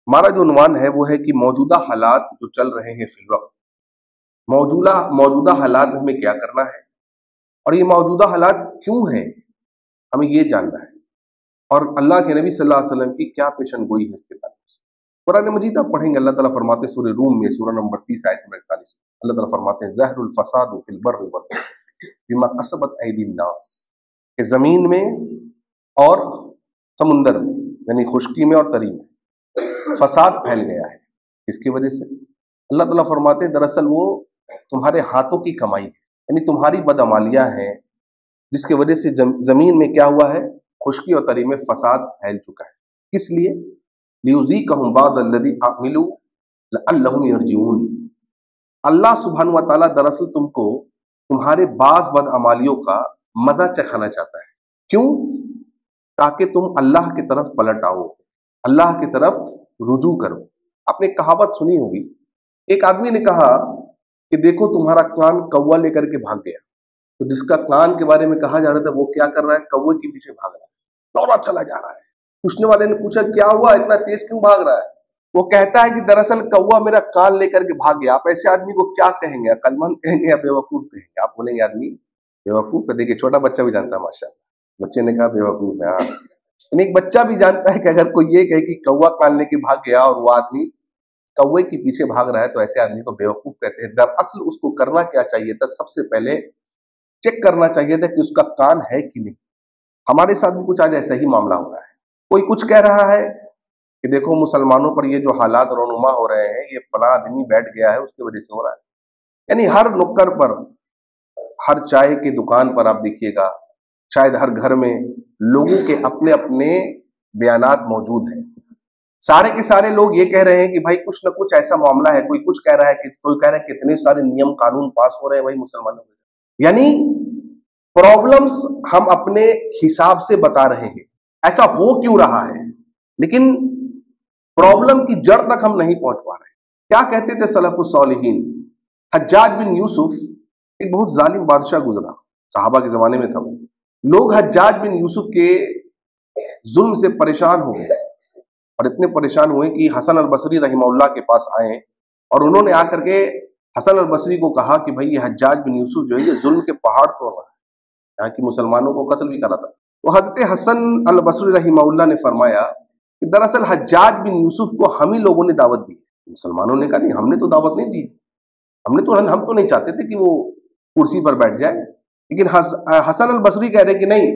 हमारा जो उन्वान है वो है कि मौजूदा हालात जो चल रहे हैं फिल वक्त, मौजूदा हालात में हमें क्या करना है और ये मौजूदा हालात क्यों हैं, हमें ये जानना है। और अल्लाह के नबी सल्लल्लाहु अलैहि वसल्लम की क्या पेशन गोई है इसके ताल्लुक से। कुरान मजीद आप पढ़ेंगे, अल्लाह ताला फरमाते हैं सूरह रूम में सूरह नंबर 30 आयत नंबर 41, अल्लाह ताला फरमाते हैं ज़हरुल फसादु फिल बर्रि वल बहर बिमा कसबत ऐदीन नास, कि जमीन में और समुंदर में यानी खुश्की में और तरी में फसाद फैल गया है। इसकी वजह से अल्लाह ताला फरमाते हैं दरअसल वो तुम्हारे हाथों की कमाई है, यानी तुम्हारी बदअमालियां हैं जिसके वजह से जमीन में क्या हुआ है, खुश्की और तरी में फसाद फैल चुका है। किस लिए? लियुज़ीक़हुम बादल्लज़ी अमिलू लअल्लहुम यरजिऊन। अल्लाह सुब्हानहु व तआला दरअसल तुमको तुम्हारे बाज बदअमालियों का मजा चखाना चाहता है। क्यों? ताकि तुम अल्लाह की तरफ पलट आओ, अल्लाह की तरफ रुजू करो। आपने कहावत सुनी होगी, एक आदमी ने कहा कि देखो तुम्हारा कान कौवा लेकर के भाग गया, तो जिसका कान के बारे में कहा जा रहा था वो क्या कर रहा है, कौवे के पीछे भाग रहा है, दौड़ा चला जा रहा है। पूछने वाले ने पूछा क्या हुआ, इतना तेज क्यों भाग रहा है? वो कहता है कि दरअसल कौवा मेरा कान लेकर के भाग गया। आप ऐसे आदमी को क्या कहेंगे, अक्लमंद कहेंगे या बेवकूफ कहेंगे? आप बोलेंगे आदमी बेवकूफ है। देखिए छोटा बच्चा भी जानता है, माशाल्लाह, बच्चे ने कहा बेवकूफ है। हाँ, एक बच्चा भी जानता है कि अगर कोई ये कहे कि कौवा कान लेके भाग गया और वो आदमी कौवे के पीछे भाग रहा है तो ऐसे आदमी को बेवकूफ कहते हैं। दरअसल उसको करना क्या चाहिए था, सबसे पहले चेक करना चाहिए था कि उसका कान है कि नहीं। हमारे साथ भी कुछ आज ऐसा ही मामला हो रहा है। कोई कुछ कह रहा है कि देखो मुसलमानों पर ये जो हालात रोनुमा हो रहे हैं, ये फला आदमी बैठ गया है उसकी वजह से हो रहा है। यानी हर नुक्कड़ पर, हर चाय की दुकान पर आप देखिएगा, शायद हर घर में लोगों के अपने अपने बयानात मौजूद हैं। सारे के सारे लोग ये कह रहे हैं कि भाई कुछ ना कुछ ऐसा मामला है। कोई कुछ कह रहा है कि कोई कह रहा है कितने सारे नियम कानून पास हो रहे हैं भाई मुसलमानों में। यानी प्रॉब्लम्स हम अपने हिसाब से बता रहे हैं, ऐसा हो क्यों रहा है, लेकिन प्रॉब्लम की जड़ तक हम नहीं पहुंच पा रहे। क्या कहते थे सलफुस सालिहीन? हज्जाज बिन यूसुफ एक बहुत जालिम बादशाह गुजरा, सहाबा के जमाने में था वो। लोग हज्जाज बिन यूसुफ के जुल्म से परेशान हो गए और इतने परेशान हुए कि हसन अल बसरी रहिमहुल्लाह के पास आए और उन्होंने आकर के हसन अल बसरी को कहा कि भाई ये हज्जाज बिन यूसुफ जो है ये जुल्म के पहाड़ तोड़ रहा है, यहाँ की मुसलमानों को कत्ल भी करा था। तो हजरत हसन अल बसरी रहिमहुल्लाह ने फरमाया कि दरअसल हज्जाज बिन यूसुफ को हम ही लोगों ने दावत दी। मुसलमानों ने कहा नहीं, हमने तो दावत नहीं दी, हम तो नहीं चाहते थे कि वो कुर्सी पर बैठ जाए। लेकिन हसन अल बसरी कह रहे कि नहीं,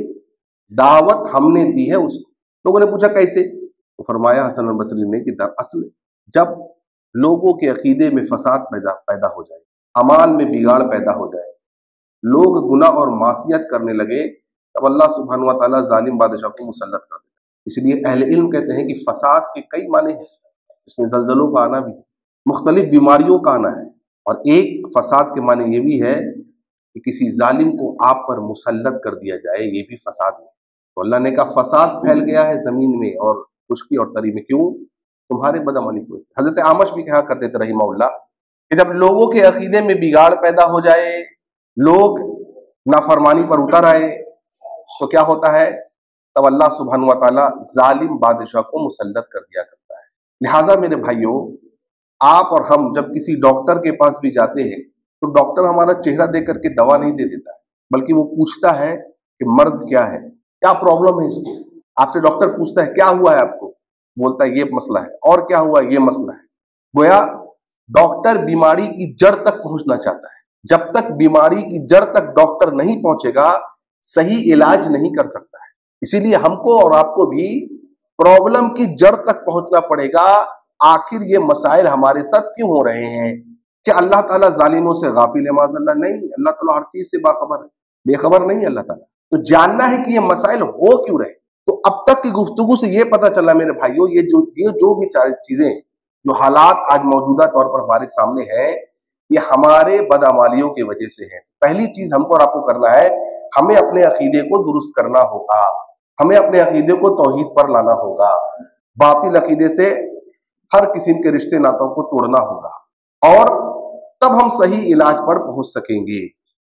दावत हमने दी है उसको। लोगों ने पूछा कैसे? तो फरमाया हसन अल बसरी ने कि दरअसल जब लोगों के अकीदे में फसाद पैदा हो जाए, अमाल में बिगाड़ पैदा हो जाए, लोग गुनाह और मासियत करने लगे, तब अल्लाह सुब्हानहु व तआला जालिम बादशाह को मुसल्लत कर देता है। इसलिए अहले इल्म कहते हैं कि फसाद के कई माने हैं, इसमें जलजलों का आना भी है, मुख्तलिफ बीमारियों का आना है, और एक फसाद के माने ये भी है कि किसी जालिम को आप पर मुसल्लत कर दिया जाए, ये भी फसाद है। तो अल्लाह ने कहा फसाद फैल गया है जमीन में और खुश्की और तरी में, क्यों? तुम्हारे बदअमली की वजह से। हजरत आमश भी कहा करते थे रहिमहुल्लाह कि जब लोगों के अकीदे में बिगाड़ पैदा हो जाए, लोग नाफरमानी पर उतर आए, तो क्या होता है? तब अल्लाह सुब्हानहु व तआला जालिम बादशाह को मुसल्लत कर दिया करता है। लिहाजा मेरे भाइयों, आप और हम जब किसी डॉक्टर के पास भी जाते हैं तो डॉक्टर हमारा चेहरा देख करके दवा नहीं दे देता है, बल्कि वो पूछता है कि मर्ज क्या है, क्या प्रॉब्लम है इसको। आपसे डॉक्टर पूछता है क्या हुआ है आपको, बोलता है ये मसला है, और क्या हुआ, ये मसला है। गोया डॉक्टर बीमारी की जड़ तक पहुंचना चाहता है। जब तक बीमारी की जड़ तक डॉक्टर नहीं पहुंचेगा, सही इलाज नहीं कर सकता है। इसीलिए हमको और आपको भी प्रॉब्लम की जड़ तक पहुंचना पड़ेगा। आखिर ये मसाइल हमारे साथ क्यों हो रहे हैं? क्या अल्लाह ताला जालिमों से गाफिल है? माज़अल्लाह नहीं, अल्लाह ताला हर चीज से बाखबर है, बेखबर नहीं अल्लाह ताला। तो जानना है कि ये मसाइल हो क्यों रहे। तो अब तक की गुफ्तगू से ये पता चला मेरे भाइयों, ये जो भी चीजें, जो हालात आज मौजूदा तौर पर हमारे सामने है, ये हमारे बदअमालियों की वजह से है। पहली चीज हमको और आपको करना है, हमें अपने अकीदे को दुरुस्त करना होगा, हमें अपने अकीदे को तौहीद पर लाना होगा, बातिल अकीदे से हर किस्म के रिश्ते नातों को तोड़ना होगा, और तब हम सही इलाज पर पहुंच सकेंगे।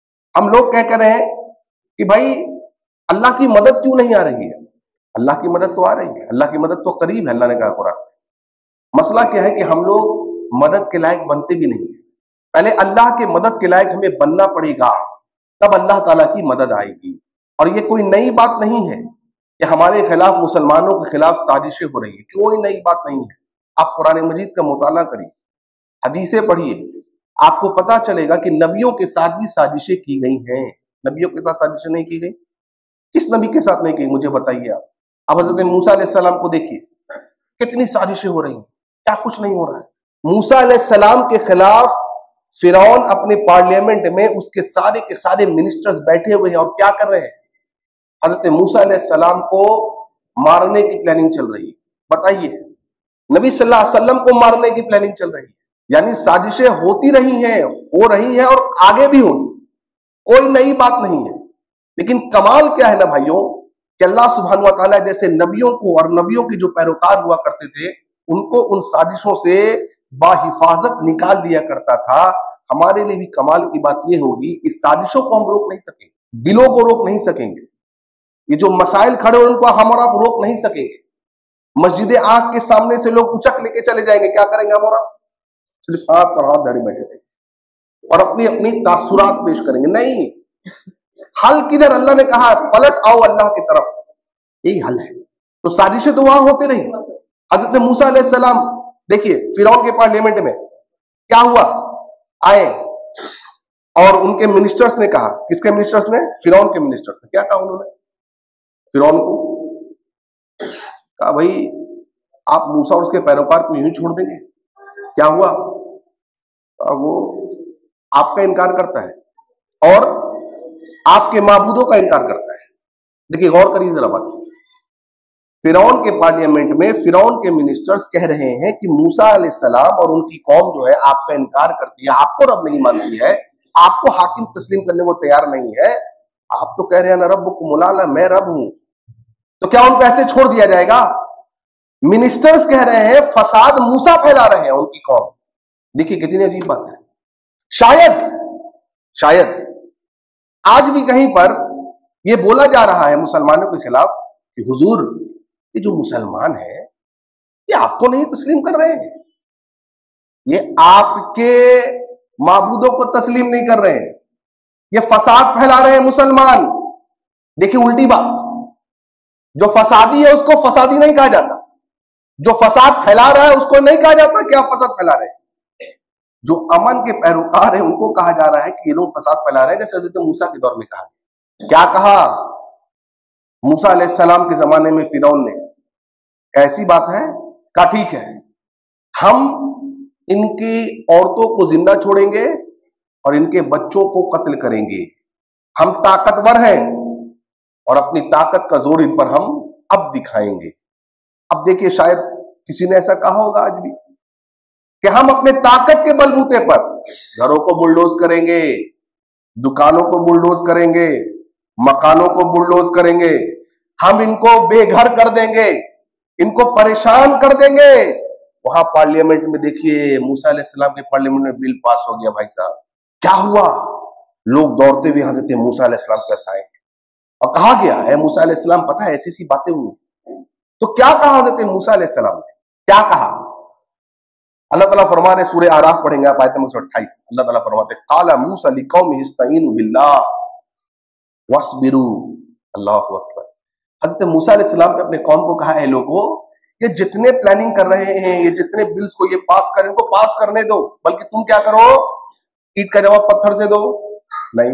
हम लोग क्या कर रहे हैं कि भाई अल्लाह की मदद क्यों नहीं आ रही है? अल्लाह की मदद तो आ रही है, अल्लाह की मदद तो करीब है, अल्लाह ने कहा कुरान। مسئلہ کیا ہے کہ ہم لوگ مدد کے لائق بنتے بھی نہیں ہیں. پہلے اللہ کے مدد کے لائق ہمیں بننا پڑے گا، تب اللہ تعالیٰ کی مدد آئے گی. اور یہ کوئی نئی بات نہیں ہے کہ ہمارے خلاف مسلمانوں کے خلاف سازشیں ہو رہی ہیں، کوئی نئی بات نہیں ہے. آپ قرآن مجید کا مطالعہ کریے، حدیثیں پڑھیے، آپ کو پتا چلے گا کہ نبیوں کے ساتھ بھی سازشیں کی گئی ہیں. نبیوں کے ساتھ سازشیں نہیں کی گئی؟ کس نبی کے ساتھ نہیں کی؟ مجھے بتائیے. آپ حضرت موسیٰ علیہ السلام کو دیکھیے، کتنی سازشیں ہو رہی ہیں، کیا کچھ نہیں ہو رہا ہے. موسیٰ علیہ السلام کے خلاف فرعون اپنے پارلیمنٹ میں اس کے سارے منسٹرز بیٹھے ہوئے ہیں اور کیا کر رہے ہیں؟ حضرت موسیٰ علیہ السلام کو مارنے کی پلاننگ چل رہی ہے. بتائیے، نبی صلی اللہ علیہ وسلم کو مارنے کی پلاننگ چل رہی ہے. یعنی سازشیں ہوتی رہی ہیں، ہو رہی ہیں اور آگے بھی ہوگی، کوئی نئی بات نہیں ہے. لیکن کمال کیا ہے نا بھائیوں، کہ اللہ سبحانہ و تعالیٰ جیسے نبیوں کو اور نبیوں کے جو پیروکار ہوا کرتے تھے ان کو ان سازشوں سے باحفاظت نکال دیا کرتا تھا. ہمارے لیے بھی کمال کی بات یہ ہوگی کہ سازشوں کو ہم روک نہیں سکیں گے، بلوں کو روک نہیں سکیں گے، یہ جو مسائل کھڑے ہیں ان کو ہم اور آپ روک نہیں سکیں گے. مسجد آنکھ کے سامنے سے لوگ اچک لے کے چلے جائیں گے، کیا کریں گے ہم اور آپ؟ صرف ہاتھ پر ہاتھ دھڑے بیٹھے رہیں اور اپنی اپنی تاثرات پیش کریں گے. نہیں، حل کدھر؟ اللہ نے کہا پلٹ آؤ اللہ کی طرف، یہی حل ہے. تو سازشیں تو وہاں ہوتے رہی. حضرت موسیٰ علیہ السلام دیکھیے فرعون کے پارلیمنٹ میں کیا ہوا، آئے اور ان کے منسٹرز نے کہا، کس کے منسٹرز نے؟ فرعون کے منسٹرز نے. کیا کہا انہوں نے؟ فرعون کو کہا بھائی آپ موسیٰ اور اس کے پیروکار کو یوں چھوڑ دیں گے؟ کیا ہوا؟ وہ آپ کا انکار کرتا ہے اور آپ کے معبودوں کا انکار کرتا ہے. دیکھیے غور کریے ذرا بات. فرعون کے پارلیمنٹ میں فرعون کے منسٹرز کہہ رہے ہیں کہ موسیٰ علیہ السلام اور ان کی قوم جو ہے آپ کا انکار کرتی ہے، آپ کو رب نہیں مانتی ہے، آپ کو حاکم تسلیم کرنے کو تیار نہیں ہے. آپ تو کہہ رہے ہیں نا ربکم الاعلی، میں رب ہوں، تو کیا ان کو ایسے چھوڑ دیا جائے گا؟ منسٹرز کہہ رہے ہیں فساد موسیٰ پھیلا رہے ہیں ان کی قوم. دیکھیے کتنی عجیب بات ہے. شاید آج بھی کہیں پر یہ بولا جا رہا ہے مسلمانوں کے خلاف کہ حضور یہ جو مسلمان ہیں یہ آپ کو نہیں تسلیم کر رہے ہیں، یہ آپ کے معبودوں کو تسلیم نہیں کر رہے ہیں، یہ فساد پھیلا رہے ہیں مسلمان. دیکھیے الٹی بات، جو فسادی ہے اس کو فسادی نہیں کہا جاتا، جو فساد پھیلا رہا ہے اس کو نہیں کہا جاتا کہ آپ فساد پھیلا رہے ہیں. جو امن کے پیروکار ہیں ان کو کہا جا رہا ہے کہ یہ لوگ فساد پھیلا رہے ہیں، جیسے حضرت موسیٰ کے دور میں کہا. کیا کہا موسیٰ علیہ السلام کے زمانے میں فرعون نے؟ ایسی بات ہے؟ کہا ٹھیک ہے، ہم ان کی عورتوں کو زندہ چھوڑیں گے اور ان کے بچوں کو قتل کریں گے. ہم طاقتور ہیں اور اپنی طاقت کا زور ان پر ہم اب دکھائیں گے. اب دیکھیے شاید کسی نے ایسا کہا ہوگا آج بھی کہ ہم اپنے طاقت کے بلبوتے پر گھروں کو بلڈوز کریں گے، دکانوں کو بلڈوز کریں گے، مکانوں کو بلڈوز کریں گے، ہم ان کو بے گھر کر دیں گے، ان کو پریشان کر دیں گے. وہاں پارلیمنٹ میں دیکھیے موسیٰ علیہ السلام کے پارلیمنٹ میں بل پاس ہو گیا. بھائی صاحب کیا ہوا؟ لوگ دوڑتے ہوئے حضرت موسیٰ علیہ السلام کے پاس آئے اور کہا گیا اے موسیٰ علیہ السلام پتہ ہے ایسی باتیں ہوئی. تو کیا کہا حضرت موسیٰ علیہ السلام نے؟ کیا کہا؟ اللہ تعالیٰ فرما رہے، سورہ آراف پڑھیں گے آپ آیت نمبر 128. اللہ تعالیٰ فرماتے ہیں قال موسیٰ لقومہ استعینوا باللہ واصبروا. اللہ اکبر. حضرت موسیٰ علیہ السلام نے اپنے قوم کو کہا اے لوگو یہ جتنے پلاننگ کر رہے ہیں، یہ جتنے بلز کو یہ پاس کریں، ان کو پاس کرنے دو، بلکہ تم کیا کرو؟ اینٹ کا جواب پتھر سے دو. نہیں،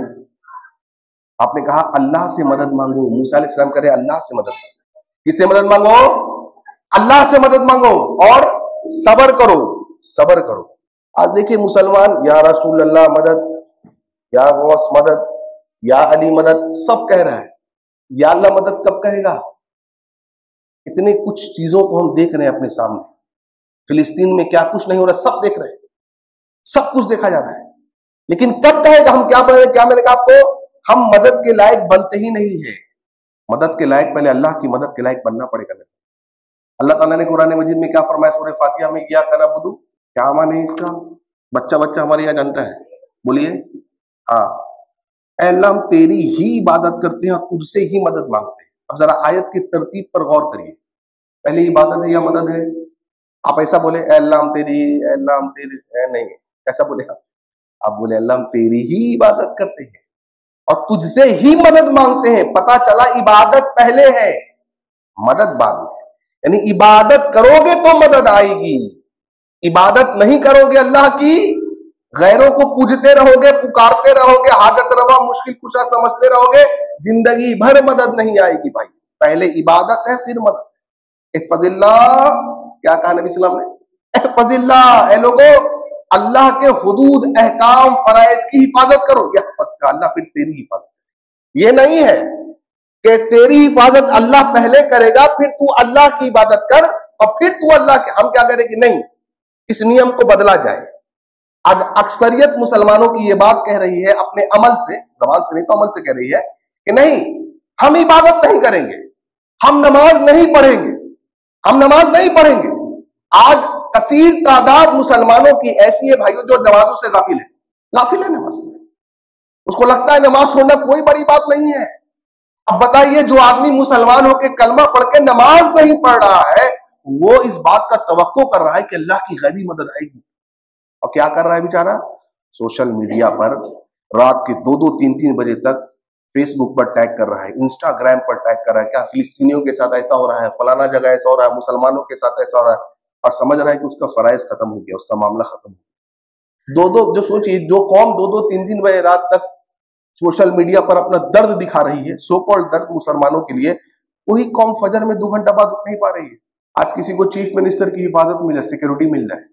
آپ نے کہا اللہ سے مدد مانگو. موسیٰ علیہ السلام کہہ رہے اللہ سے مدد مانگو. کس سے مدد مانگو؟ اللہ سے مدد مانگو اور صبر کرو، صبر کرو. آج دیکھیں مسلمان یا رسول اللہ مدد، یا غوث مدد، یا علی مدد سب کہہ رہا ہے. یا اللہ مدد کب کہے گا؟ اتنے کچھ چیزوں کو ہم دیکھ رہے ہیں اپنے سامنے. فلسطین میں کیا کچھ نہیں ہو رہا سب دیکھ رہے ہیں، سب کچھ دیکھا جا رہا ہے. لیکن کب کہے گا؟ ہم کیا میں نے کہا آپ کو، ہم مدد کے لائق بنتے ہی نہیں ہیں. مدد کے لائق پہلے اللہ کی مدد کے لائق بننا پڑے گا. اللہ تعالیٰ نے قرآن مجید میں کیا فرمایا سورہ فاتحہ میں؟ کیا کرنا بدو، کیا معنی ہے اس کا؟ بچہ ہمارے یہاں جانتا ہے، بولیے. ہاں اے اللہ ہم تیری ہی عبادت کرتے ہیں اور تجھ سے ہی مدد مانگتے ہیں. اب ذرا آیت کی ترتیب پر غور کریے، پہلے عبادت ہے یا مدد ہے؟ आप ऐसा बोले ए अल्लाह हम तेरी, ए अल्लाह हम तेरी, नहीं ऐसा बोले आप बोले अल्लाह हम तेरी ही इबादत करते हैं और तुझसे ही मदद मांगते हैं। पता चला इबादत पहले है, मदद बाद में। यानी इबादत करोगे तो मदद आएगी, इबादत नहीं करोगे अल्लाह की, गैरों को पूजते रहोगे, पुकारते रहोगे, हाजत रवा मुश्किल कुशा समझते रहोगे, जिंदगी भर मदद नहीं आएगी भाई। पहले इबादत है फिर मदद है। इहफज़िल्लाह, क्या कहा नबी सल्लल्लाहु अलैहि वसल्लम ने? इहफज़िल्लाह, ए लोगो अल्लाह के हुदूद अहकाम फराइज की हिफाजत करो, यहफज़का अल्लाह फिर तेरी हिफाजत। ये नहीं है कि तेरी हिफाजत अल्लाह पहले करेगा फिर तू अल्लाह की इबादत कर और फिर तू अल्लाह के, हम क्या करेंगे? नहीं, इस नियम को बदला जाए। आज अक्सरियत मुसलमानों की ये बात कह रही है अपने अमल से, जबान से नहीं तो अमल से कह रही है कि नहीं हम इबादत नहीं करेंगे, हम नमाज नहीं पढ़ेंगे, हम नमाज नहीं पढ़ेंगे। आज कसीर तादाद मुसलमानों की ऐसी है भाइयों जो नमाजों से गाफिल है नमाज से। उसको लगता है नमाज छोड़ना कोई बड़ी बात नहीं है। अब बताइए जो आदमी मुसलमान होकर कलमा पढ़ के नमाज नहीं पढ़ रहा है, वो इस बात का तवक्को कर रहा है कि अल्लाह की गैबी मदद आएगी, और क्या कर रहा है बेचारा? सोशल मीडिया पर रात के 2-2, 3-3 बजे तक फेसबुक पर टैग कर रहा है, इंस्टाग्राम पर टैग कर रहा है, क्या फिलिस्तीनियों के साथ ऐसा हो रहा है, फलाना जगह ऐसा हो रहा है, मुसलमानों के साथ ऐसा हो रहा है, और समझ रहा है कि उसका फराइज खत्म हो गया, उसका मामला खत्म हो गया। जो सोचिए, जो कौम 2-2, 3-3 बजे रात तक सोशल मीडिया पर अपना दर्द दिखा रही है, सो कॉल्ड दर्द मुसलमानों के लिए, वही कौम फजर में 2 घंटा बाद उठ नहीं पा रही है। आज किसी को चीफ मिनिस्टर की हिफाजत मिले, सिक्योरिटी मिल जाए,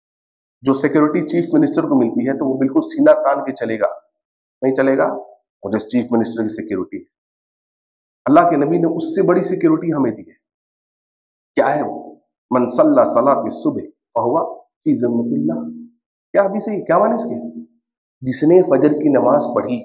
जो सिक्योरिटी चीफ मिनिस्टर को मिलती है तो वो बिल्कुल सीना तान के चलेगा, नहीं चलेगा, मुझे चीफ मिनिस्टर की सिक्योरिटी है। अल्लाह के नबी ने उससे बड़ी सिक्योरिटी हमें दी है। क्या है वो? मन सल्ला सलात सुबह फहुवा फी ज़िम्मतिल्लाह। क्या हदीस है? क्या माने इसके? जिसने फजर की नमाज पढ़ी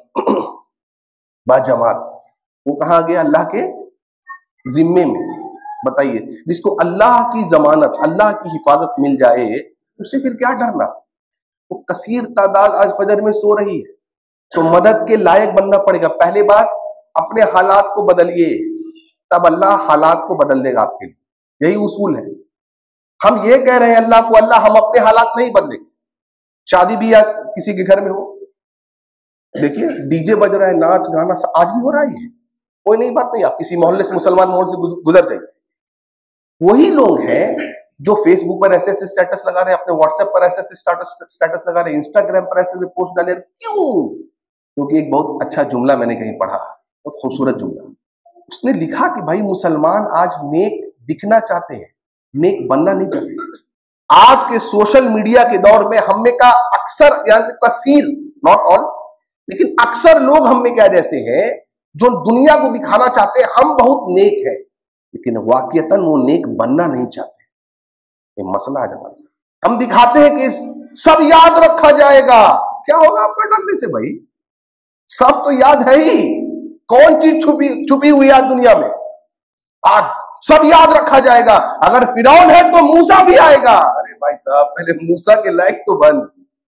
बाजमात, वो कहाँ गया? अल्लाह के जिम्मे में। बताइए, जिसको अल्लाह की जमानत, अल्लाह की हिफाजत मिल जाए, उससे फिर क्या डरना? वो कसीर तादाद आज फजर में सो रही है, तो मदद के लायक बनना पड़ेगा। पहली बात, अपने हालात को बदलिए, तब अल्लाह हालात को बदल देगा आपके लिए। यही उसूल है। हम ये कह रहे हैं अल्लाह को, अल्लाह हम अपने हालात नहीं बदलेंगे। शादी भी या किसी के घर में हो, देखिए डीजे बज रहा है, नाच गाना आज भी हो रहा है, कोई नई बात नहीं। आप किसी मोहल्ले से, मुसलमान मोहल्ले से गुजर जाइए, वही लोग हैं जो फेसबुक पर ऐसे ऐसे स्टेटस लगा रहे हैं, अपने व्हाट्सएप पर ऐसे ऐसे स्टेटस लगा रहे हैं, इंस्टाग्राम पर ऐसे ऐसे पोस्ट डाले। क्यों? क्योंकि एक बहुत अच्छा जुमला मैंने कहीं पढ़ा, बहुत खूबसूरत जुमला। उसने लिखा कि भाई मुसलमान आज नेक दिखना चाहते हैं, नेक बनना नहीं चाहते। आज के सोशल मीडिया के दौर में हम में का अक्सर, यानी कसीर, नॉट ऑल, लेकिन अक्सर लोग हम में क्या जैसे हैं जो दुनिया को दिखाना चाहते हैं हम बहुत नेक हैं, लेकिन वाकईतन वो नेक बनना नहीं चाहते। ये मसला है हमारे साथ। हम दिखाते हैं कि सब याद रखा जाएगा। क्या होगा आपका डरने से भाई? सब तो याद है ही। कौन चीज छुपी हुई है दुनिया में? आज सब याद रखा जाएगा। अगर फिरौन है तो मूसा भी आएगा। अरे भाई साहब, पहले मूसा के लायक तो बन,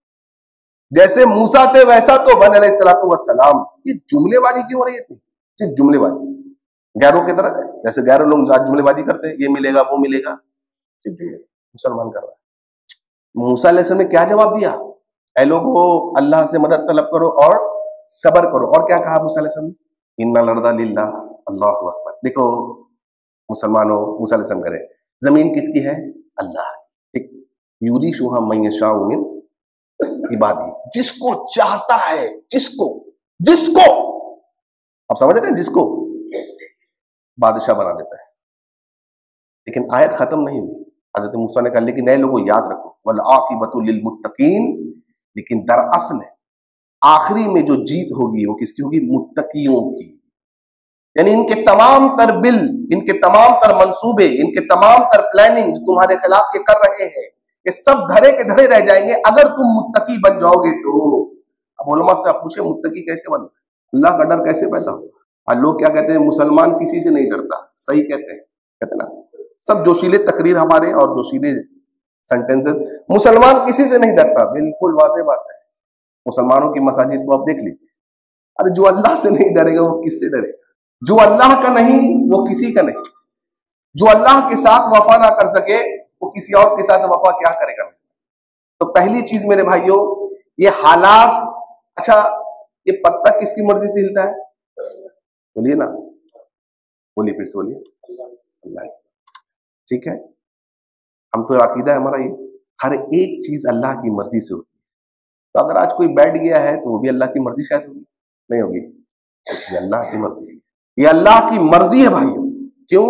जैसे मूसा थे वैसा तो बन अलैहिस्सलातु वस्सलाम। ये जुमलेबाजी क्यों हो रही है? सिर्फ जुमलेबाजी, गैरों की तरह। जैसे गैरों लोग आज जुमलेबाजी करते हैं, ये मिलेगा वो मिलेगा, सिर्फ मुसलमान कर रहा है। मूसा अलैहिस्सलाम ने क्या जवाब दिया? ऐ लोगो, अल्लाह से मदद तलब करो और सबर करो। और क्या कहा मूसा अलैहिस्सलाम ने? इन्ना लर्दा लिल्लाह, अल्लाहु अकबर। देखो मुसलमानों, मूसा अलैहिस्सलाम करे, जमीन किसकी है? अल्लाह। ठीक, यूरिशुहा मन यशाउ मिन इबादी, जिसको चाहता है, जिसको आप समझ रहे हैं, जिसको बादशाह बना देता है। लेकिन आयत खत्म नहीं हुई। हजरत मूसा ने कहा लेकिन नए लोगों याद रखो, वल आकिबतु लिल मुत्तकीन, लेकिन दरअसल आखिरी में जो जीत होगी वो किसकी होगी? मुत्तकियों की। यानी इनके तमाम तर बिल, इनके तमाम तर मंसूबे, इनके तमाम तर प्लानिंग जो तुम्हारे खिलाफ ये कर रहे हैं, ये सब धरे के धरे रह जाएंगे अगर तुम मुत्तकी बन जाओगे तो। अब उलमा से आप पूछे मुत्तकी कैसे बन, अल्लाह का डर कैसे पैदा हो? आज लोग क्या कहते हैं? मुसलमान किसी से नहीं डरता। सही कहते हैं ना? सब जोशीले तकरीर हमारे और जोशीले सेंटेंसेस, मुसलमान किसी से नहीं डरता। बिल्कुल वाज़ेह बात है। मुसलमानों की मसाजिद को आप देख लीजिए। अरे जो अल्लाह से नहीं डरेगा वो किससे डरेगा? जो अल्लाह का नहीं वो किसी का नहीं। जो अल्लाह के साथ वफा ना कर सके वो किसी और के साथ वफा क्या करेगा। तो पहली चीज मेरे भाइयों, ये हालात, अच्छा ये पत्ता किसकी मर्जी से हिलता है? बोलिए ना, बोलिए, फिर से बोलिए। अल्लाह की। ठीक है, हम तो अकीदा है हमारा ये, हर एक चीज अल्लाह की मर्जी से होती है। तो अगर आज कोई बैठ गया है तो वो भी अल्लाह की मर्जी शायद होगी, नहीं होगी, ये अल्लाह की मर्जी है, ये अल्लाह की मर्जी है भाइयों। क्यों?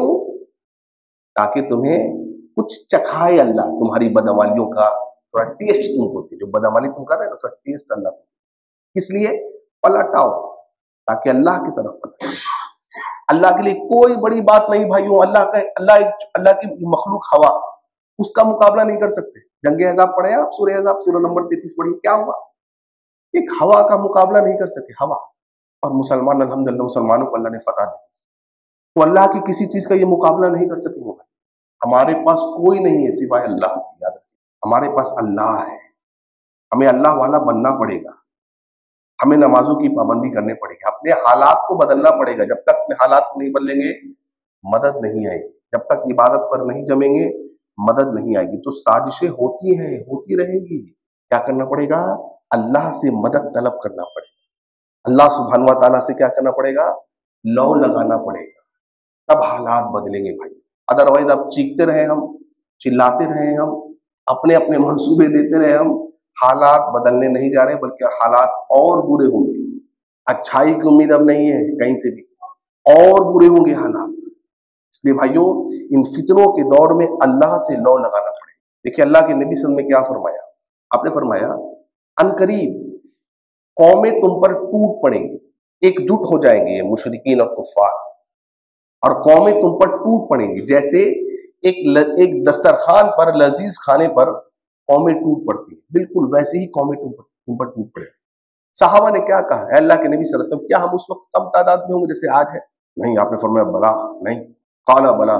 ताकि तुम्हें कुछ चखाए अल्लाह, तुम्हारी बदअमालियों का थोड़ा टेस्ट तुमको दे। जो बदअमाली तुम कर रहे हो उसका टेस्ट अल्लाह को, इसलिए पलटाओ, ताकि अल्लाह की तरफ पलटाओ। अल्लाह के लिए कोई बड़ी बात नहीं भाइयों। अल्लाह की मखलूक हवा, उसका मुकाबला नहीं कर सकते। जंगे अहज़ाब पढ़े आप, सूरह अहज़ाब सूरह नंबर 33 पढ़िए, क्या हुआ? एक हवा का मुकाबला नहीं कर सके, हवा। और मुसलमान, अल्हम्दुलिल्लाह, मुसलमानों को अल्लाह ने फतह दी। तो अल्लाह की किसी चीज का ये मुकाबला नहीं कर सकेंगे भाई। हमारे पास कोई नहीं है सिवाय अल्लाह की। याद रखिए, हमारे पास अल्लाह है। हमें अल्लाह वाला बनना पड़ेगा, हमें नमाजों की पाबंदी करनी पड़ेगी, अपने हालात को बदलना पड़ेगा। जब तक अपने हालात नहीं बदलेंगे मदद नहीं आएगी, जब तक इबादत पर नहीं जमेंगे मदद नहीं आएगी। तो साजिशें होती हैं, होती रहेगी। क्या करना पड़ेगा? अल्लाह से मदद तलब करना पड़ेगा। अल्लाह सुब्हान व तआला से क्या करना पड़ेगा? लौ लगाना पड़ेगा, तब हालात बदलेंगे भाई। अदरवाइज अब चीखते रहे हम, चिल्लाते रहे हम, अपने अपने मंसूबे देते रहे हम, हालात बदलने नहीं जा रहे, बल्कि हालात और बुरे होंगे। अच्छाई की उम्मीद अब नहीं है कहीं से भी, और बुरे होंगे हालात। इसलिए भाइयों, इन फितनों के दौर में अल्लाह से लौ लगाना पड़ेगा। देखिए अल्लाह के नबी सल्लल्लाहु अलैहि वसल्लम ने क्या फरमाया? आपने फरमाया, अनकरीब कौमें तुम पर टूट पड़ेंगी, एकजुट हो जाएंगे ये मुशरिकीन और कुफ्फार, और कौमें तुम पर टूट पड़ेंगी जैसे एक दस्तरखान पर, लजीज खाने पर कौमें टूट पड़ती है, बिल्कुल वैसे ही कौमें तुम पर टूट पड़ेंगी। साहबा ने क्या कहा? अल्लाह के नबी सल्लल्लाहु अलैहि वसल्लम, क्या हम उस वक्त कम तादाद में होंगे जैसे आज है? नहीं। आपने फरमाया बला, नहीं, काला बला,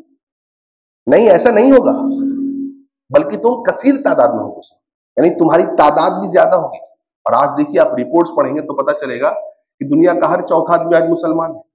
नहीं ऐसा नहीं होगा, बल्कि तुम कसीर तादाद में होगे, यानी तुम्हारी तादाद भी ज्यादा होगी। और आज देखिए, आप रिपोर्ट्स पढ़ेंगे तो पता चलेगा कि दुनिया का हर चौथा आदमी आज मुसलमान है।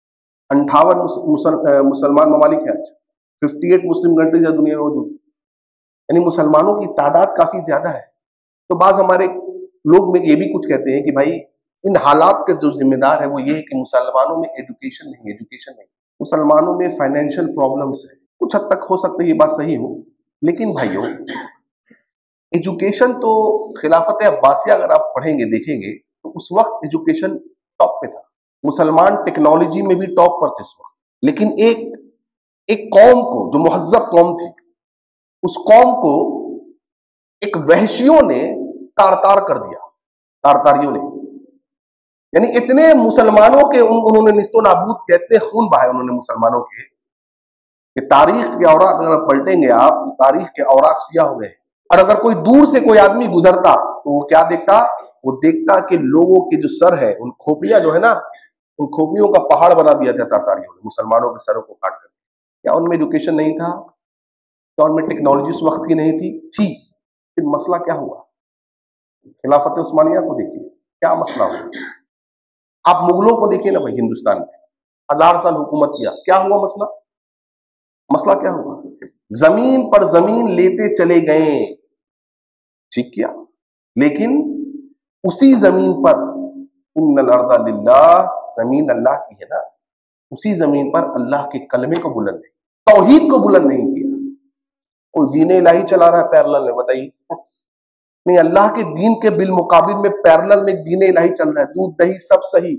58 मुसलमान ममालिक है आज, 58 मुस्लिम कंट्रीज है दुनिया में मौजूद, यानी मुसलमानों की तादाद काफी ज्यादा है। तो बाज हमारे लोग में ये भी कुछ कहते हैं कि भाई इन हालात का जो जिम्मेदार है वो ये है कि मुसलमानों में एजुकेशन नहीं, मुसलमानों में फाइनेंशियल प्रॉब्लम्स है। कुछ हद तक हो सकता है ये बात सही हो, लेकिन भाइयों एजुकेशन तो खिलाफत अब्बासिया अगर आप पढ़ेंगे देखेंगे तो उस वक्त एजुकेशन टॉप पे था, मुसलमान टेक्नोलॉजी में भी टॉप पर थे उस वक्त। लेकिन एक कौम को, जो मुहज्जब कौम थी, उस कौम को एक वहशियों ने तार-तार कर दिया, तारतारियों ने, यानी इतने मुसलमानों के उन्होंने निस्तो नाबूद किया, इतने खून बहाए उन्होंने मुसलमानों के, कि तारीख के औराक अगर पलटेंगे आप तो तारीख के औराक सियाह हो गए। और अगर कोई दूर से कोई आदमी गुजरता तो वो क्या देखता? वो देखता कि लोगों के जो सर है, उन खोपड़ियां जो है ना, उन खोपड़ियों का पहाड़ बना दिया था तारतारियों ने, मुसलमानों के सरों को काट कर। क्या उनमें एजुकेशन नहीं था? क्या उनमें टेक्नोलॉजी उस वक्त की नहीं थी। फिर मसला क्या हुआ? खिलाफत उस्मानिया को देखिए, क्या मसला हुआ। आप मुगलों को देखिए ना भाई, हिंदुस्तान में 1000 साल हुकूमत किया, क्या हुआ मसला क्या हुआ? जमीन पर जमीन लेते चले गए, ठीक किया, लेकिन उसी जमीन पर, इन्नल अर्दा लिल्लाह, जमीन अल्लाह की है ना, उसी जमीन पर अल्लाह के कलमे को बुलंद नहीं, तौहीद को बुलंद नहीं किया। कोई दीन इलाही चला रहा है पैरेलल में, बताइए। नहीं, अल्लाह के दीन के बिल मुकाबिल में पैरेलल में दीन इलाही चल रहा है, दूध दही सब सही,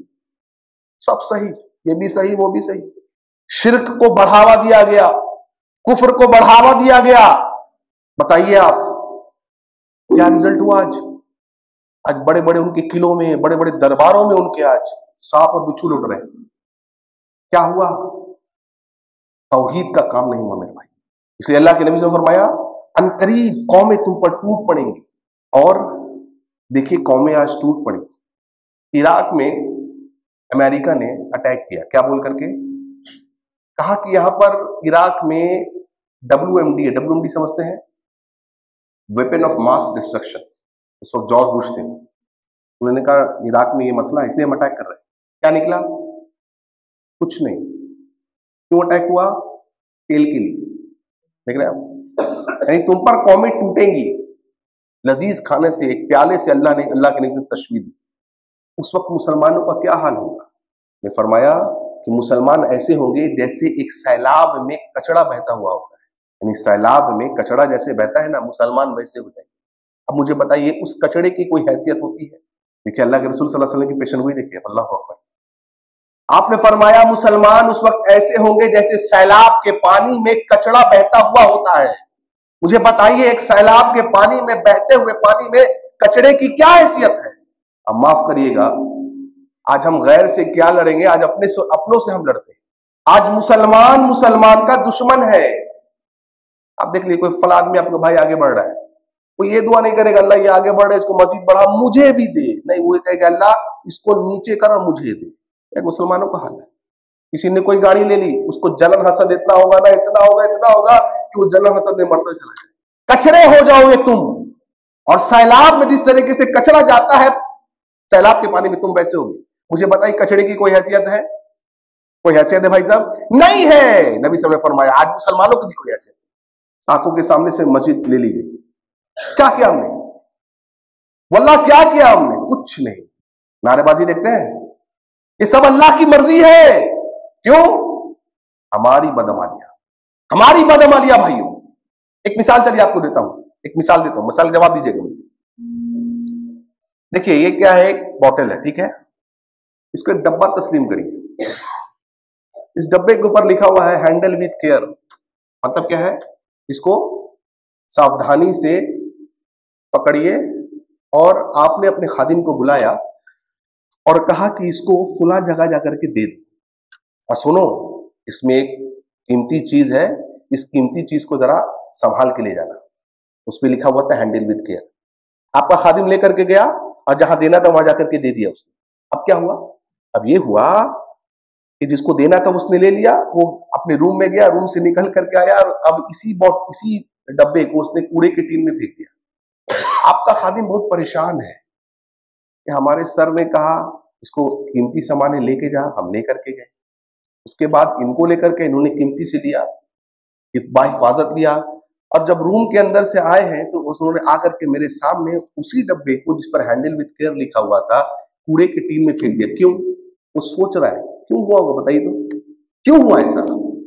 ये भी सही वो भी सही। शिर्क को बढ़ावा दिया गया, कुफ्र को बढ़ावा दिया गया। बताइए आप क्या रिजल्ट हुआ? आज बड़े बड़े उनके किलों में, बड़े बड़े दरबारों में उनके आज सांप और बिच्छू लुट रहे हैं। क्या हुआ? तौहीद का काम नहीं हुआ मेरे भाई। इसलिए अल्लाह के नबी ने फरमाया, अनकरीब कौमें तुम पर टूट पड़ेंगी। और देखिए कौमें आज टूट पड़ी। इराक में अमेरिका ने अटैक किया, क्या बोल करके? कहा कि यहां पर इराक में WMD है, WMD समझते हैं, वेपन ऑफ मास डिस्ट्रक्शन। उस वक्त जॉर्ज बुश थे, उन्होंने कहा इराक में ये मसला है इसलिए हम अटैक कर रहे हैं। क्या निकला? कुछ नहीं। क्यों अटैक हुआ? तेल के लिए। देख रहे हैं आप, यानी तुम पर कौमें टूटेंगी। लजीज खाने से, एक प्याले से अल्लाह के नबी ने तशबीह दी। उस वक्त मुसलमानों का क्या हाल होगा? ने फरमाया कि मुसलमान ऐसे होंगे जैसे एक सैलाब में कचड़ा बहता हुआ होता है। यानी सैलाब में कचड़ा जैसे बहता है ना, मुसलमान वैसे हो जाएंगे। अब मुझे बताइए, उस कचड़े की कोई हैसियत होती है? देखिए अल्लाह के रसूल सल्लल्लाहु अलैहि वसल्लम की पेशेनगोई देखिए, अल्लाहु अकबर। आपने फरमाया मुसलमान उस वक्त ऐसे होंगे जैसे सैलाब के पानी में कचड़ा बहता हुआ होता है। मुझे बताइए, एक सैलाब के पानी में, बहते हुए पानी में कचड़े की क्या हैसियत है? अब माफ करिएगा, आज हम गैर से क्या लड़ेंगे, आज अपनों से हम लड़ते हैं। आज मुसलमान का दुश्मन है। आप देख लीजिए, कोई फला आदमी आपका भाई आगे बढ़ रहा है, कोई ये दुआ नहीं करेगा अल्लाह ये आगे बढ़ रहा है इसको मजीद बढ़ा, मुझे भी दे। नहीं, वो कहेगा अल्लाह इसको नीचे कर और मुझे दे। ये मुसलमानों का हाल है। किसी ने कोई गाड़ी ले ली, उसको जलन हसद इतना होगा ना, इतना होगा कि वो जलन हसद में मरता चला जाए। कचरे हो जाओगे तुम। और सैलाब में जिस तरीके से कचरा जाता है, सैलाब के पानी में तुम वैसे होगे। मुझे बताइए, कचरे की कोई हैसियत है? कोई हैसियत है भाई साहब? नहीं है। नबी साहब ने फरमाया आज मुसलमानों की भी कोई हैसियत। आंखों के सामने से मस्जिद ले ली गई, क्या किया हमने? वल्लाह क्या किया हमने? कुछ नहीं। नारेबाजी देखते हैं, ये सब अल्लाह की मर्जी है। क्यों? हमारी बदअमालियां भाइयों। एक मिसाल चलिए आपको देता हूं, एक मिसाल देता हूं, मिसाल जवाब दीजिएगा मुझे। देखिए ये क्या है, एक बॉटल है, ठीक है, इसको एक डब्बा तस्लीम करिए। इस डब्बे के ऊपर लिखा हुआ है हैंडल विथ केयर। मतलब क्या है? इसको सावधानी से पकड़िए। और आपने अपने खादिम को बुलाया और कहा कि इसको फुला जगह जाकर के दे दो। और सुनो, इसमें एक कीमती चीज है, इस कीमती चीज को जरा संभाल के ले जाना। उस पर लिखा हुआ था हैंडल विथ केयर। आपका खादिम लेकर के गया और जहां देना था वहां जाकर के दे दिया उसने। अब क्या हुआ? अब ये हुआ कि जिसको देना था उसने ले लिया, वो अपने रूम में गया, रूम से निकल करके आया और अब इसी डब्बे को उसने कूड़े की टीन में फेंक दिया। आपका खादिम बहुत परेशान है कि हमारे सर ने कहा इसको कीमती सामान है लेके जा, हम लेकर के गए। उसके बाद इनको लेकर के इन्होंने कीमती से लिया, बाहिफाजत लिया। और जब रूम के अंदर से आए हैं तो उन्होंने आकर के मेरे सामने उसी डब्बे को जिस पर हैंडल विथ केयर लिखा हुआ था कूड़े की टीन में फेंक दिया। क्यों? वो सोच रहा है क्यों हुआ होगा, बताइए तो क्यों हुआ ऐसा?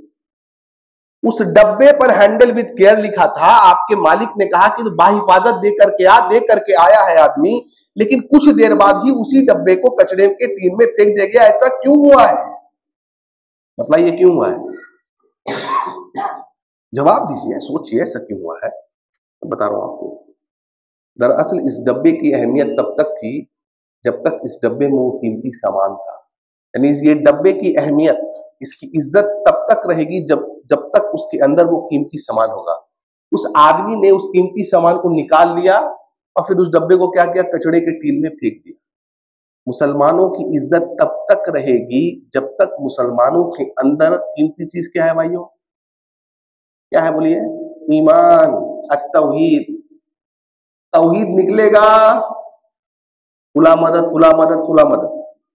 उस डब्बे पर हैंडल विथ केयर लिखा था, आपके मालिक ने कहा कि बाहिफाजत दे करके आया है आदमी, लेकिन कुछ देर बाद ही उसी डब्बे को कचड़े के टीन में फेंक दिया गया। ऐसा क्यों हुआ है? बताइए क्यों हुआ है? जवाब दीजिए, सोचिए ऐसा क्यों हुआ है। बता रहा हूं आपको। दरअसल इस डब्बे की अहमियत तब तक थी जब तक इस डब्बे में वो कीमती सामान था। यानी ये डब्बे की अहमियत, इसकी इज्जत तब तक रहेगी जब तक उसके अंदर वो कीमती सामान होगा। उस आदमी ने उस कीमती सामान को निकाल लिया और फिर उस डब्बे को क्या किया? कचड़े के टीन में फेंक दिया। मुसलमानों की इज्जत तब तक रहेगी जब तक मुसलमानों के अंदर कीमती चीज क्या है भाइयों? क्या है बोलिए? ईमान, अत-तौहीद। तौहीद निकलेगा, फुला मदद।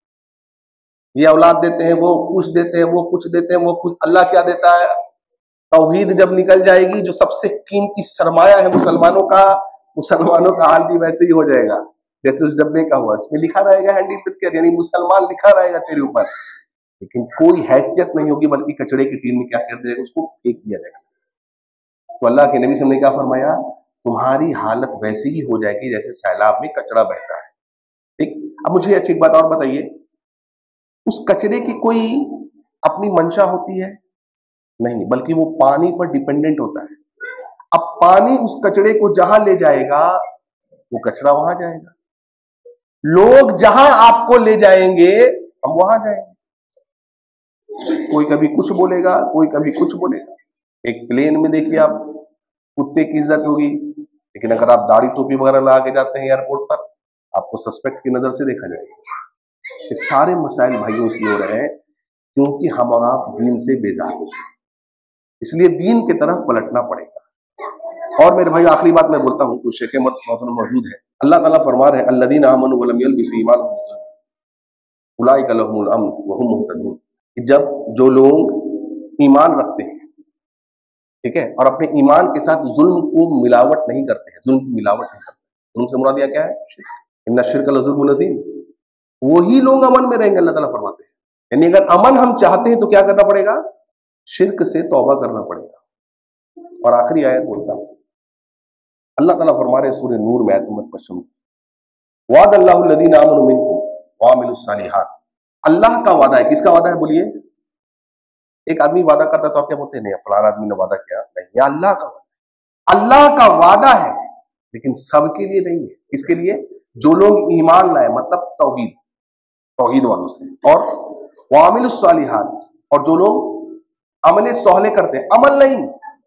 ये औलाद देते हैं, वो कुछ देते हैं, वो कुछ देते हैं, वो कुछ। अल्लाह क्या देता है? तौहीद जब निकल जाएगी, जो सबसे कीमती सरमाया है मुसलमानों का हाल भी वैसे ही हो जाएगा जैसे उस डब्बे का हुआ। इसमें लिखा रहेगा हैंडल विथ केयर, यानी मुसलमान लिखा रहेगा तेरे ऊपर, लेकिन कोई हैसियत नहीं होगी, बल्कि कचड़े की टीन में क्या कर दिया जाएगा? उसको फेंक दिया जाएगा। तो अल्लाह के नबी ने क्या फरमाया? तुम्हारी हालत वैसी ही हो जाएगी जैसे सैलाब में कचड़ा बहता है। ठीक। अब मुझे अच्छी बात और बताइए, उस कचरे की कोई अपनी मंशा होती है? नहीं, बल्कि वो पानी पर डिपेंडेंट होता है। अब पानी उस कचड़े को जहां ले जाएगा वो कचरा वहां जाएगा। लोग जहां आपको ले जाएंगे हम वहां जाएंगे। कोई कभी कुछ बोलेगा, कोई कभी कुछ बोलेगा। एक प्लेन में देखिए आप, कुत्ते की इज्जत होगी, लेकिन अगर आप दाढ़ी टोपी वगैरह लगा के जाते हैं एयरपोर्ट पर, आपको सस्पेक्ट की नजर से देखा जाएगा। ये सारे मसाइल भाइयों इसलिए हो रहे हैं क्योंकि हम और आप दीन से बेजार हो, इसलिए दीन की तरफ पलटना पड़ेगा। और मेरे भाई आखिरी बात मैं बोलता हूँ, तो शेख मोहतरम मौजूद है। अल्लाह ताला फरमा रहे हैं, अल्लज़ीना आमनू व लम यल्बिसू ईमानहुम बिज़ुल्म उलाइका लहुमुल अम्न व हुम मुहतदून। जब जो लोग ईमान रखते हैं ٹھیک ہے, اور اپنے ایمان کے ساتھ ظلم کو ملاوٹ نہیں کرتے ہیں, ظلم کی ملاوٹ نہیں کرتے. ظلم سے مراد کیا ہے؟ ان الشرک لظلم عظیم. وہی لوگ امن میں رہیں گے, اللہ تعالیٰ فرماتے ہیں. یعنی اگر امن ہم چاہتے ہیں تو کیا کرنا پڑے گا؟ شرک سے توبہ کرنا پڑے گا. اور آخری آیت بولتا ہوں, اللہ تعالیٰ فرما رہے سورہ نور میں آیت نمبر 55, وعد اللہ الذین آمنوا منکم وعملوا الصالحات. اللہ کا وعدہ ہے. کس کا وعدہ ہے بولیے؟ ایک آدمی وعدہ کرتا تو آپ کیا بولتے ہیں؟ نہیں فلاں آدمی نے وعدہ کیا. نہیں, یہ اللہ کا وعدہ ہے. اللہ کا وعدہ ہے لیکن سب کے لیے نہیں ہے. کس کے لیے؟ جو لوگ ایمان لائے, مطلب توحید والوں سے, اور وعملوا الصالحات, اور جو لوگ عمل صالح کرتے ہیں. عمل نہیں,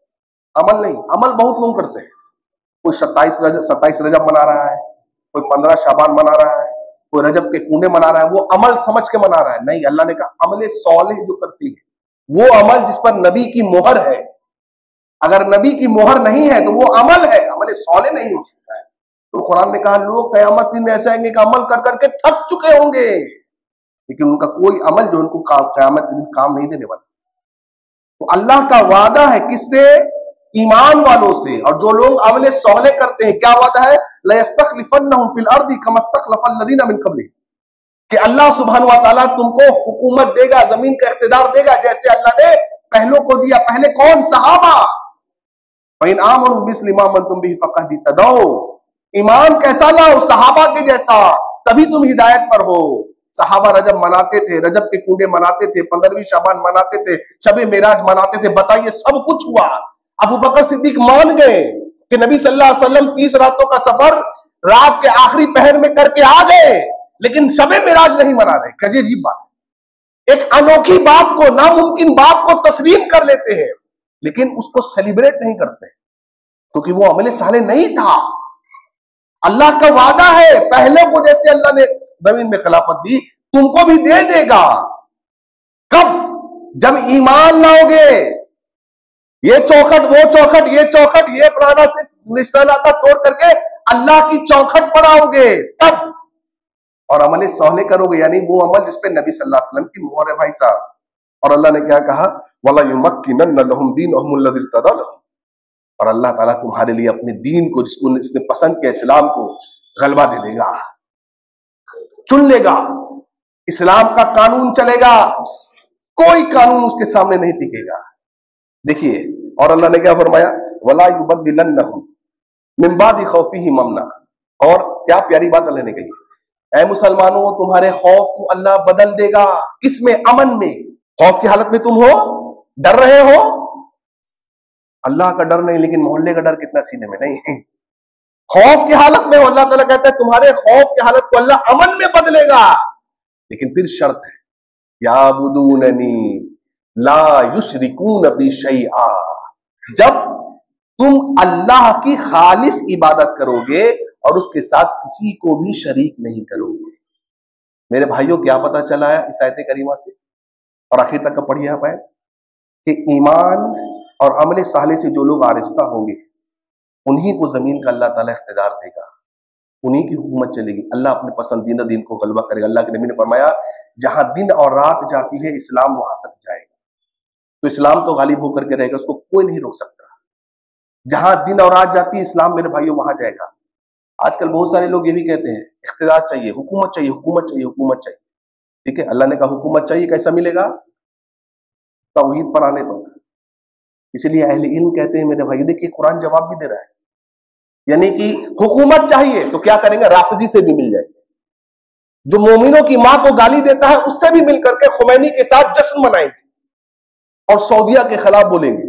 عمل بہت لوگ کرتے ہیں. کوئی 27 رجب منا رہا ہے, کوئی 15 شعبان منا رہا ہے, کوئی رجب کے کنڈے منا رہا ہے, وہ عمل سمجھ کے منا رہا ہے. نہیں, اللہ نے کہا عمل صالح جو کرتی ہے وہ عمل جس پر نبی کی مہر ہے. اگر نبی کی مہر نہیں ہے تو وہ عمل ہے, عمل صالح نہیں ہو سکتا ہے. تو قرآن نے کہا لوگ قیامت کے دن ایسے آئیں گے کہ عمل کر کر کے تھک چکے ہوں گے, لیکن ان کا کوئی عمل جو ان کو قیامت کے دن کام نہیں دینے والا. تو اللہ کا وعدہ ہے کس سے؟ ایمان والوں سے. اور جو لوگ عمل صالح کرتے ہیں, کیا وعدہ ہے؟ لَيَسْتَخْلِفَنَّهُمْ فِي الْأَرْضِ كَمَا اسْتَخْلَفَ الَّذِينَ مِنْ قَبْلِهِمْ, کہ اللہ سبحانہ و تعالیٰ تم کو حکومت دے گا, زمین کا اقتدار دے گا جیسے اللہ نے پہلوں کو دیا. پہلے کون؟ صحابہ. فَإِنْ آمَنُوا بِمِثْلِ مَا آمَنْتُمْ بِهِ فَقَدِ اهْتَدَوْا. ایمان کیسا لاؤ؟ صحابہ کے جیسا, تبھی تم ہدایت پر ہو. صحابہ رجب مناتے تھے, رجب کے کنڈے مناتے تھے, 15ویں شعبان مناتے تھے, شب معراج مناتے تھے. بتائیے سب کچھ ہوا. ابو بکر صدیق مان گئے کہ نبی صلی اللہ علیہ وسلم 30 راتوں کا سفر رات کے آخری پہر میں کر کے آ گئے, لیکن شب معراج نہیں منا رہے. کہ عجیب بات, ایک انوکھی بات کو, ناممکن بات کو تسلیم کر لیتے ہیں لیکن اس کو سیلیبریٹ نہیں کرتے کیونکہ وہ عمل صالح نہیں تھا. اللہ کا وعدہ ہے پہلے کو جیسے اللہ نے زمین میں خلافت دی تم کو بھی دے دے گا. کب؟ جب ایمان لاؤ گے. یہ چوکھٹ, وہ چوکھٹ, یہ چوکھٹ, یہ پرانا سے رشتہ ناتا توڑ کر کے اللہ کی چوکھٹ پر آؤ گے تب, اور عمل صالح کرو گے, یعنی وہ عمل جس پہ نبی صلی اللہ علیہ وسلم کی مہر ہے. بھائی صاحب, اور اللہ نے کیا کہا؟ وَلَا يُمَكِّنَنَّ لَهُمْ دِينَهُمُ الَّذِي ارْتَضَىٰ لَهُمْ. اور اللہ تعالیٰ تمہارے لیے اپنے دین کو جس کو اس نے پسند کیا, اسلام کو, غلبہ دے دے گا, چن لے گا. اسلام کا قانون چلے گا, کوئی قانون اس کے سامنے نہیں ٹکے گا. دیکھیے, اور اللہ نے کیا فرمایا؟ وَلَا يُبَدِّلَنَّهُمْ مِن بَعْدِ خَوْفِهِمْ أَمْنًا. اور کیا پیاری بات اللہ نے کہی, اے مسلمانوں تمہارے خوف کو اللہ بدل دے گا. کس میں؟ امن میں. خوف کی حالت میں تم ہو, ڈر رہے ہو, اللہ کا ڈر نہیں لیکن محلے کا ڈر کتنا سینے میں نہیں. خوف کی حالت میں ہو, اللہ تعالیٰ کہتا ہے تمہارے خوف کی حالت کو اللہ امن میں بدلے گا. لیکن پھر شرط ہے, یعبدوننی لا یشرکون بی شیئا. جب تم اللہ کی خالص عبادت کرو گے اور اس کے ساتھ کسی کو بھی شریک نہیں کرو گے. میرے بھائیوں کیا پتہ چلا ہے اس آیت کریمہ سے, اور آخر تک کا پڑھیے آپ آئے, کہ ایمان اور عمل صالح سے جو لوگ آرستہ ہوں گے انہی کو زمین کا اللہ تعالیٰ اقتدار دے گا, انہی کی حکومت چلے گی. اللہ اپنے پسندیدہ دین کو غلبہ کرے گا. اللہ کے نبی نے فرمایا جہاں دن اور رات جاتی ہے اسلام وہاں تک جائے گا. تو اسلام تو غالب ہو کر کے رہے گا, اس کو کوئی نہیں روک سکتا. جہاں دن اور رات جاتی ہے اسلام میرے بھائیوں وہاں جائے گا. آج کل بہت سارے لوگ یہ بھی کہتے ہیں اقتدار چاہیے, حکومت چاہیے, حکومت چاہیے, حکومت چاہیے. ٹھیک ہے, اللہ نے کہا حکومت چاہیے, کیسا ملے گا؟ توحید پر آنے پر. اسی لیے اہل علم کہتے ہیں میرے بھائی, دیکھیے قرآن جواب بھی دے رہا ہے, یعنی کہ حکومت چاہیے تو کیا کریں گے؟ رافضی سے بھی مل جائے گے. جو مومنوں کی ماں کو گالی دیتا ہے اس سے بھی مل کر کے خمینی کے ساتھ جشن منائیں گے اور سعودیہ کے خلاف بولیں گے.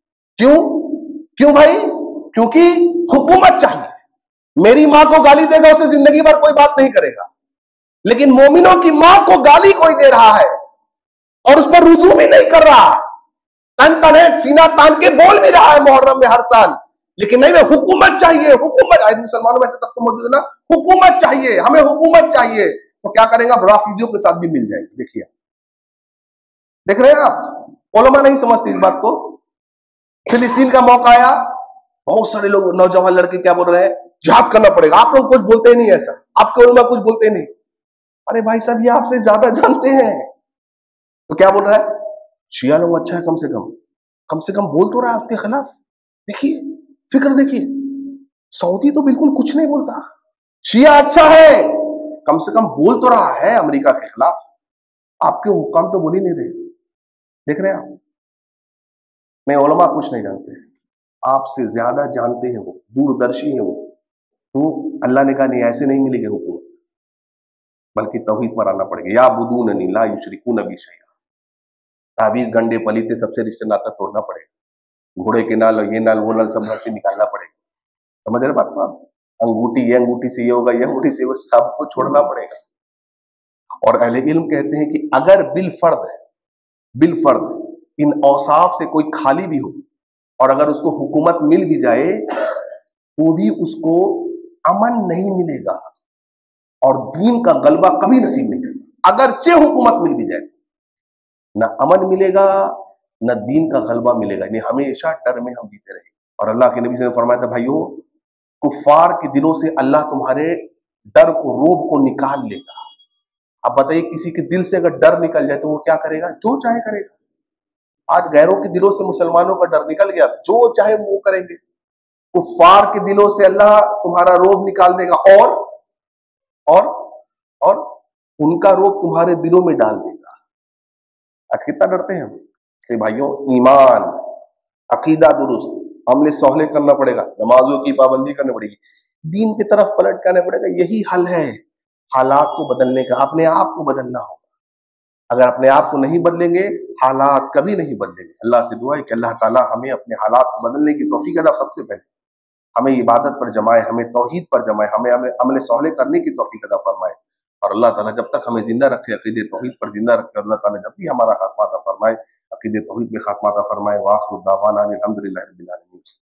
کیوں بھائی؟ کیونکہ حکومت چاہیے. میری ماں کو گالی دے گا اسے زندگی بھر کوئی بات نہیں کرے گا, لیکن مومنوں کی ماں کو گالی کوئی دے رہا ہے اور اس پر رجوع بھی نہیں کر رہا, تن سینہ تان کے بول بھی رہا ہے محرم میں ہر سال, لیکن نہیں, میں حکومت چاہیے, حکومت. مسلمانوں میں سے تب تو موجود ہے نا, حکومت چاہیے, ہمیں حکومت چاہیے. تو کیا کریں گا؟ رافضیوں کے ساتھ بھی مل جائے گی. دیکھیے, دیکھ رہے ہیں آپ, علماء نہیں سمجھتے اس بات کو. فلسطین کا موقع آیا, بہت سارے لوگ نوجوان لڑکے کیا بول رہے ہیں؟ جہاد کرنا پڑے گا. آپ لوگ کچھ بولتے ہی نہیں ایسا, آپ کے علماء کچھ بولتے نہیں. ارے بھائی صاحب, یہ آپ سے زیادہ جانتے ہیں. تو کیا بول رہا ہے؟ شیعہ لوگ اچھا ہے کم سے کم, कम से कम बोल तो रहा है आपके खिलाफ। देखिए फिक्र, देखिए सऊदी तो बिल्कुल कुछ नहीं बोलता, शिया अच्छा है, कम से कम बोल तो रहा है अमेरिका के खिलाफ। आपके हुक्म तो बोल ही नहीं रहे। देख रहे हैं आप, नहीं उलमा कुछ नहीं जानते, आपसे ज्यादा जानते हैं, वो दूरदर्शी है वो। तो अल्लाह ने कहा नहीं, ऐसे नहीं मिलेगी हुकूमत, बल्कि तौहीद पर आना पड़ेगा। या बुदूननी ला युशरिकून बी शैआ, ताबीज गंडे पलीते सबसे रिश्ते नाता तोड़ना पड़ेगा। घोड़े के नाल, ये नाल, वो नाल, सब घर से निकालना पड़ेगा। समझ रहे बात को आप? अंगूठी, ये अंगूठी से ये होगा, ये अंगूठी से वो, सबको छोड़ना पड़ेगा। और अहले इल्म कहते हैं कि अगर बिल फर्द इन औसाफ से कोई खाली भी हो, और अगर उसको हुकूमत मिल भी जाए तो भी उसको अमन नहीं मिलेगा और दीन का गलबा कभी नसीब नहीं होगा। अगरचे हुकूमत मिल भी जाए, न अमन मिलेगा न दीन का गलबा मिलेगा, नहीं हमेशा डर में हम जीते रहे। और अल्लाह के नबी से फरमाया था, भाइयों कुफार के दिलों से अल्लाह तुम्हारे डर को, रोब को निकाल लेगा। अब बताइए, किसी के दिल से अगर डर निकल जाए तो वो क्या करेगा? जो चाहे करेगा। आज गैरों के दिलों से मुसलमानों का डर निकल गया, जो चाहे वो करेंगे। कुफार के दिलों से अल्लाह तुम्हारा रोब निकाल देगा और और उनका रोब तुम्हारे दिलों में डाल देगा। आज कितना डरते हैं हम। इसलिए भाइयों, ईमान, अकीदा दुरुस्त, अमले सोहले करना पड़ेगा, नमाजों की पाबंदी करनी पड़ेगी, दीन की तरफ पलट करना पड़ेगा। यही हल है हालात को बदलने का। अपने आप को बदलना होगा। अगर अपने आप को नहीं बदलेंगे, हालात कभी नहीं बदलेंगे। अल्लाह से दुआ है कि अल्लाह ताला हमें अपने हालात को बदलने की तौफीक अता, सबसे पहले हमें इबादत पर जमाए, हमें तौहीद पर जमाए, हमें अमल सोहले करने की तौफीक अता फरमाए। और अल्लाह ताला जब तक हमें जिंदा रखे, अकीदे तौहीद पर जिंदा रखे, अल्लाह ताला जब भी हमारा खात्मा अता फरमाए, अकीदे तौहीद में खात्मा अता फरमाए। वाखिर दावाना अनिल हम्दुलिल्लाहि रब्बिल आलमीन।